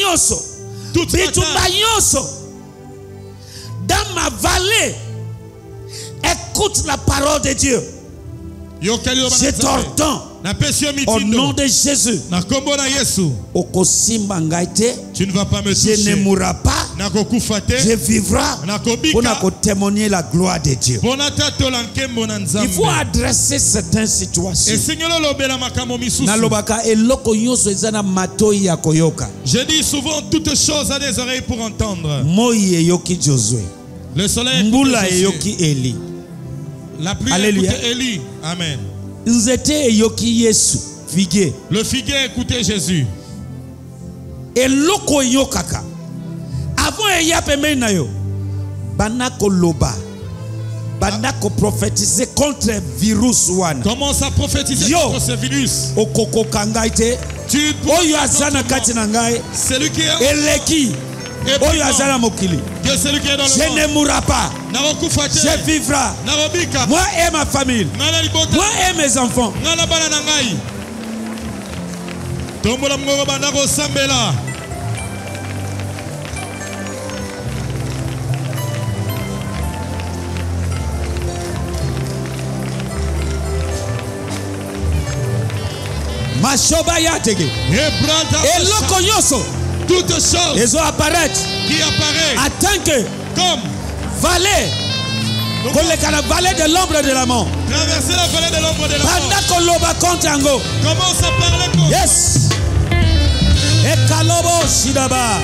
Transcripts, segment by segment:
nyonso, toute bitumba nyonso, dans ma vallée, écoute la parole de Dieu. Je t'ordonne au nom de Jésus. Tu ne vas pas me toucher. Je ne mourrai pas. Je vivrai pour témoigner la gloire de Dieu. Il faut adresser certaines situations. Je dis souvent toutes choses à des oreilles pour entendre. Le soleil écoute Eli. La pluie écoute Élie. Amen. Le figuier écoutait Jésus. Et loko yokaka. Avant eyapemenayo, banako loba, banako prophétiser contre virus wana. Commence à prophétiser contre ce virus. Okoko kangaite. Tu oyo azana kati na ngai. Celui qui est eleki. Oyo azana mokili. Que celui qui est dans le je ne mourrai pas. Je vivrai. Moi et ma famille. Moi et mes enfants. Tombola mngoko banda ko sambela. Mashoba yatege. Eloko nyoso. Toutes choses. Ils apparaître. Qui apparaît. Attends que. Comme. Vallée. La vallée de l'ombre de la mort. Traverser la vallée de l'ombre de la mort. Commence à parler contre. Yes. Ekalobo shidaba.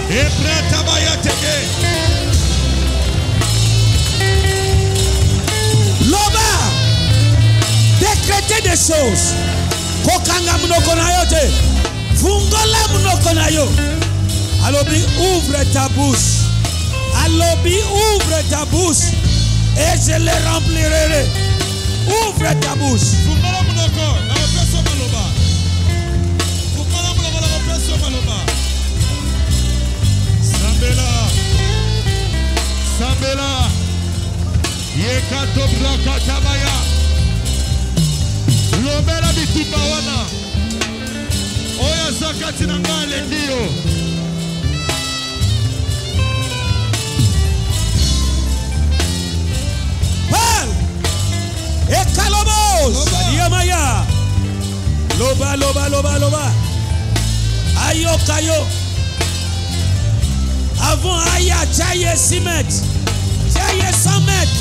Loba. Décréter des choses. Kokanga munoko na yote. Fungola munoko na yo. Alobi ouvre ta bouche. Alobi ouvre ta bouche. Et je les remplirai. Ouvre ta bouche. Sambela. Yekatobra katabaya. Lobela bitumba wana. Oya zakati na ngale ndio. Ekalobos, Yamaya. Loba, loba, loba, loba. Ayo, kayo. Avant, aya, jaye 6 mètres. Jaye 100 mètres.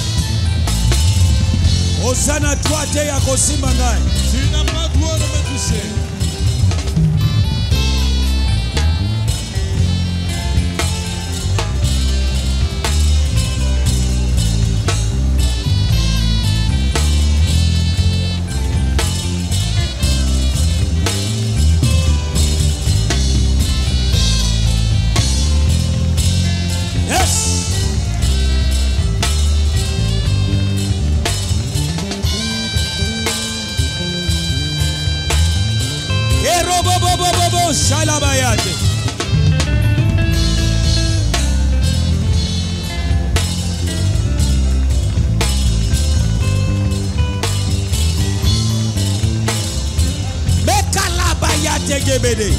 Osana, toi, te ya kosimbangai. Tu n'as pas droit de me toucher. Shalabayate. Bekalabayate gebede.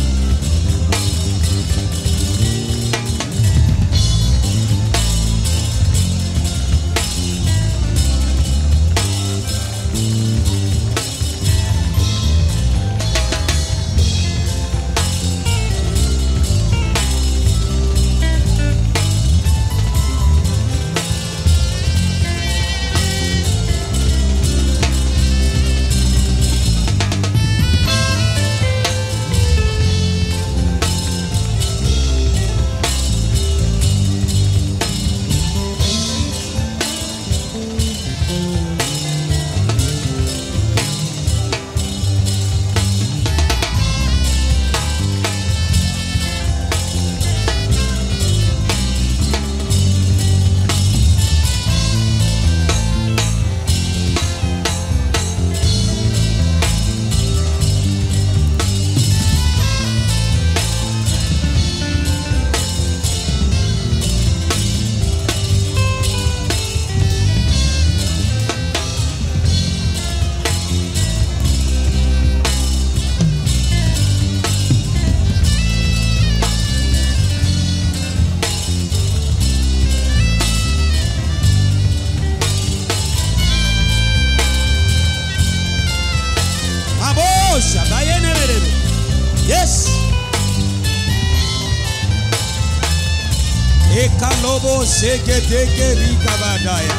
Ekalobo segedege rikabadaya.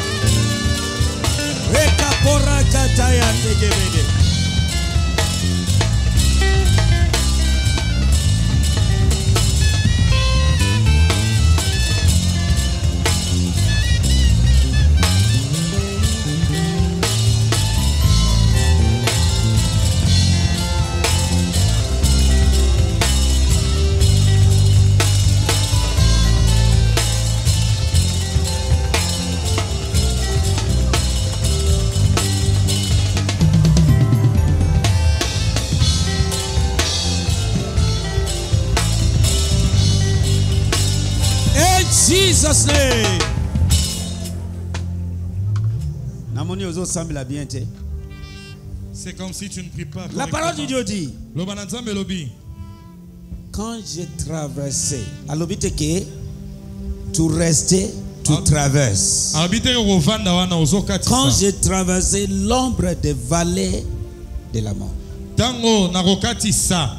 Rekapora kataya tegebede. Jesus' name. Namoni ozo semble bien te. C'est comme si tu ne pries pas. La parole de Dieu dit. Quand j'ai traversé, alobi te ke, tu restais, tu traverses. Quand j'ai traversé l'ombre des vallées de la mort. Tango narokati sa.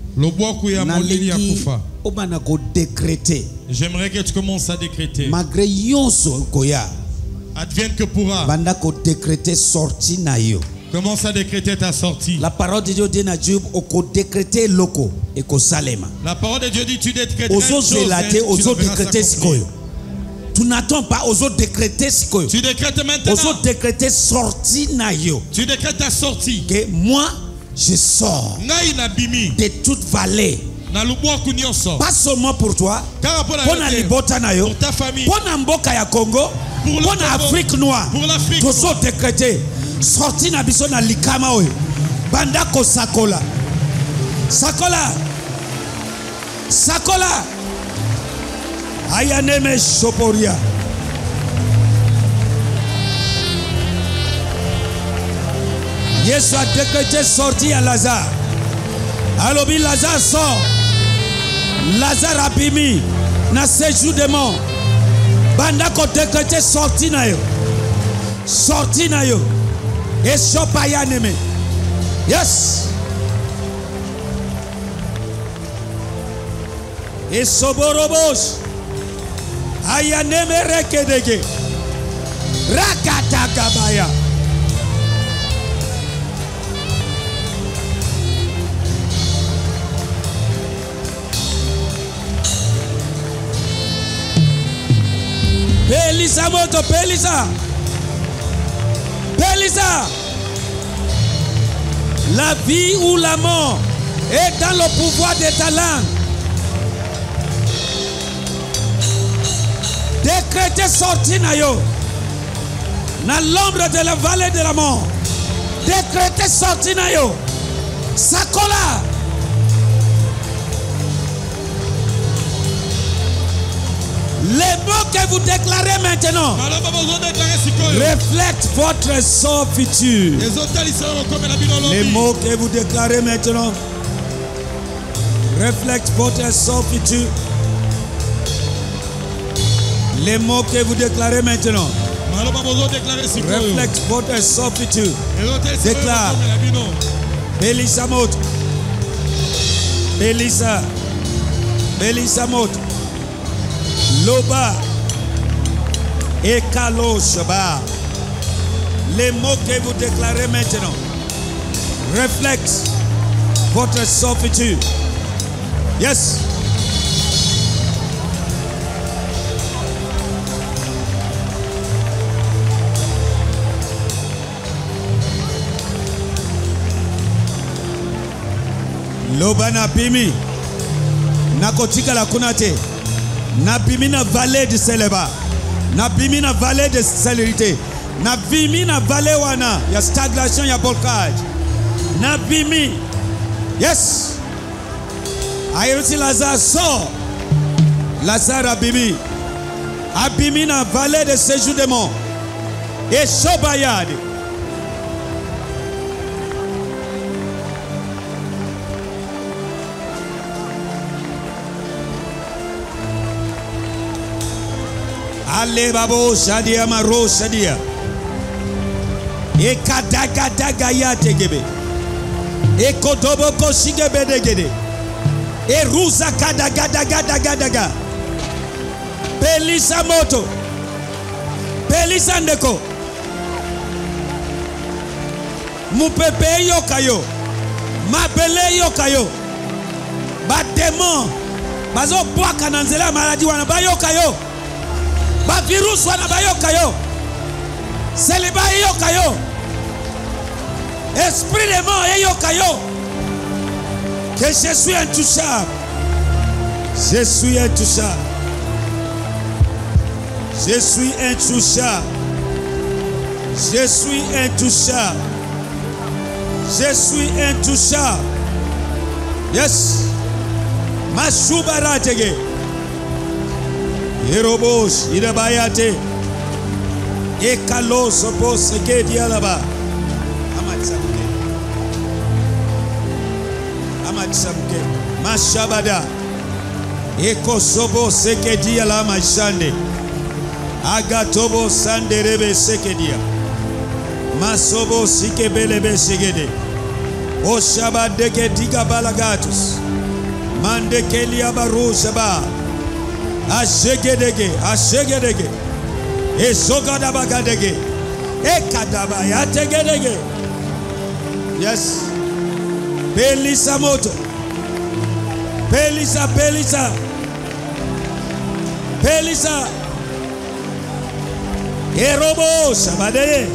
J'aimerais que tu commences à décréter. Malgré yonso koya. Advienne que pourra. Banda ko décréter sortie na yo. Commence à décréter ta sortie. La parole de Dieu dit na Job oko décréter loko et ko salema. La parole de Dieu dit tu décrètes. Ozo zelate, ozo décréter sikoyo. Tu n'attends pas, ozo décréter sikoyo. Tu décrètes maintenant. Ozo décréter sortie na yo. Tu décrètes ta sortie. Que moi je sors de toute vallée. Pas seulement pour toi, pour ta famille, pour Mboka ya Congo, pour l'Afrique noire. Tout ça décrété. Sorti na biso na likama oyo. Banda ko sakola. Sakola. Sakola. Ayaneme Soporia. Jésus a décrété sorti à Lazare. Alors Lazare sort. Lazare a bimi na séjour de mort. Banda ko décrété sorti na yo. Sorti na yo. Et sopaya neme. Yes. Et soborobos. Ayaneme rekedege. Rakata kabaya. Pelisa moto, Pelisa. Pelisa. La vie ou la mort est dans le pouvoir de ta langue. Décrétez sorti na yo. Dans l'ombre de la vallée de la mort. Décrétez sorti na yo. Sakola. Les mots que vous déclarez maintenant reflètent votre sort futur. Les mots que vous déclarez maintenant reflètent votre sort futur. Les mots que vous déclarez maintenant reflètent votre sort futur. Déclare. Belisa Mot. Belisa. Belisa Mot. Loba et Kaloshaba. Les mots que vous déclarez maintenant reflètent votre sort futur. Yes. Loba na bimi nakotika la kunate. Nabimi na vallée de Seleba. Nabimi na vallée de célérité. Nabimi na vallée wana. Ya stagnation, ya blocage. Nabimi. Yes. Ayoti Lazare sort. Lazare abimi. Abimi na vallée de séjour de mort. Et Shobayade. Ale babo shadia maro shadia. E kadaga daga ya tegebe. E kodobo koshigebe degede. E ruza kadaga daga daga daga. Pelisa moto. Pelisa ndeko. Mupepe yokayo. Mabele yokayo. Ba démon. Bazo boaka na nzela maladie wana ba yokayo. Ba virus wana ba yokayo. Célibat yokayo. Esprit de mort yokayo. Que je suis intouchable. Je suis intouchable. Je suis intouchable. Je suis intouchable. Je suis intouchable. Yes. Mashubaratege. Yerobosh irabayate. Ekalo sopo seke dialaba. Amatsamuke. Amatsamuke. Mashabada. Eko sopo seke dialama shande. Agatobo sanderebe seke dia. Masobo sike belebe segede. O shabadeke diga balagatus. Mande kelia baru shaba. Ashegedege. Ashegedege. Esogadabagedege. Ekadabayategedege. Yes. Pelisa moto. Pelisa, pelisa. Pelisa. Erobo shabadeye.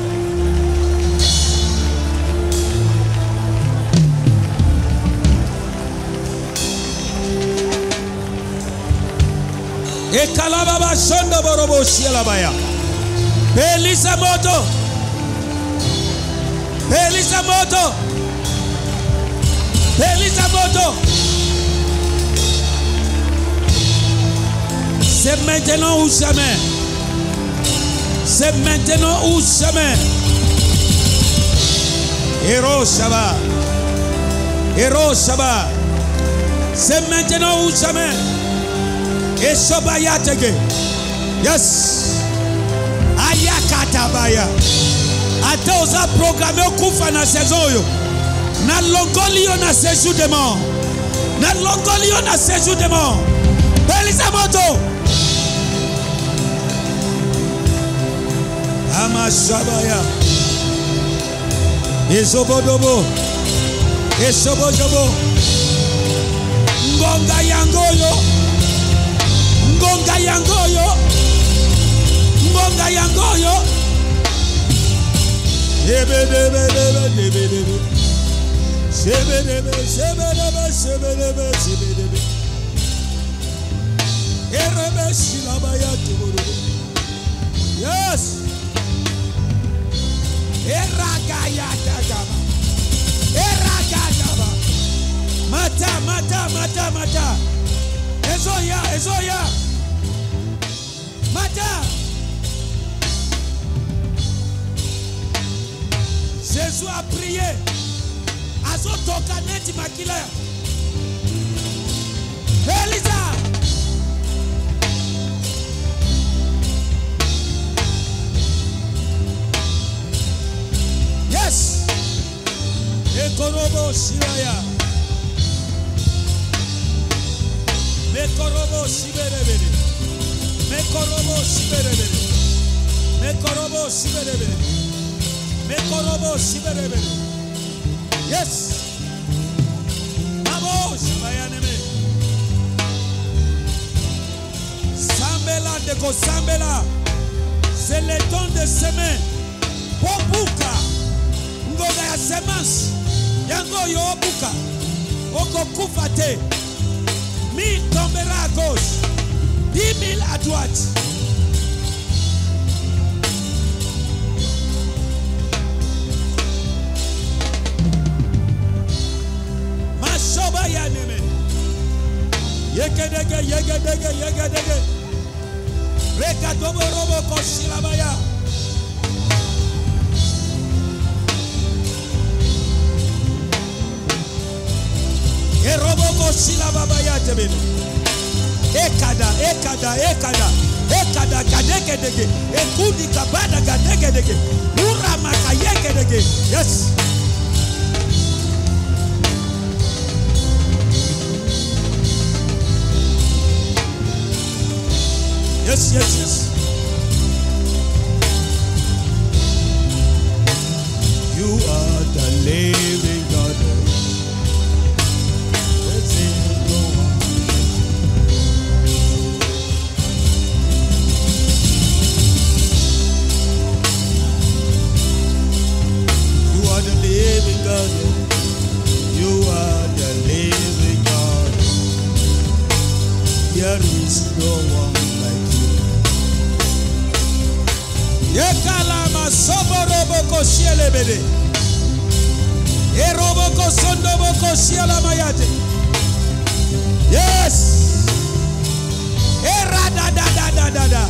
Ekalababa shondo borobo shialabaya. Pelisa moto. Pelisa moto. Pelisa moto. C'est maintenant ou jamais. C'est maintenant ou jamais. Héros Shaba. Héros Shaba. C'est maintenant ou jamais. Et Shobayatege. Yes. Ayakatabaya. Ata oza programme okufa na saison yo. Na longoli yo na séjour de mort. Na longoli yo na séjour de mort. Pelisa moto. Amashabaya. Ezobodobo. Esobodobo. Ngonga yangoyo. Ngonga yangoyo. Ngonga yangoyo. Ebedebedebedebedebe. Sebedebe, sebedebe, sebedebe, sebedebe. Erebe silabaya tiburu. Yes. Eragaya dagaba. Eragaba. Mata, mata, mata, mata. Ezoya, ezoya. Mata. Jésus a prié. Azotoka neti makila. Elisa. Yes. Ekorobo shiraya. Mekorobo shiberebere. Mekorobo shiberebere. Mekorobo shiberebere. Mekorobo shiberebere. Yes. Mabo shibayaneme. Sambela deko sambela. C'est le temps de semer. Pobuka. Ngoga ya semence. Yango yo obuka. Oko kufate. 1000 tombera à gauche. 10 000 à droite. Yegedege, yegedege, yegedege. Reka dobo robo koshilabaya. E robo koshilabaya tebele. Ekada, ekada, ekada. Ekada kadegedege. Ekudi kabada kadegedege. Ura makayegedege. Yes. Yes, yes, yes. You are the living God. There's no one. You are the living God. You are the living God. There is no one like you. Yekalama soboroboko sielebede. Eroboko sondoboko sielamayate. Yes. Eradadadadada.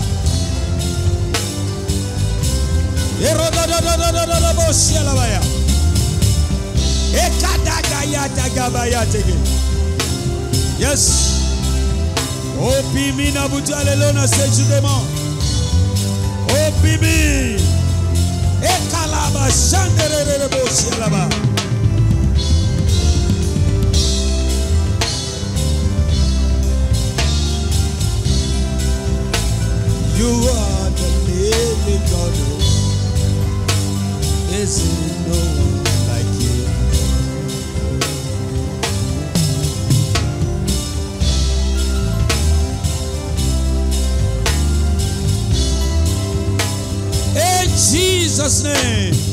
Erodododododododabo sielamaya. Ekadagayatagabayatege. Yes. Opimi na butalelona sejudement. Opimi. Ekalaba shandererebo sielaba. You are the living God. Is no one like you. In Jesus' name.